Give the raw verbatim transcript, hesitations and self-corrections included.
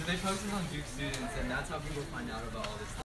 they post this on Duke Students, and that's how people find out about all this stuff.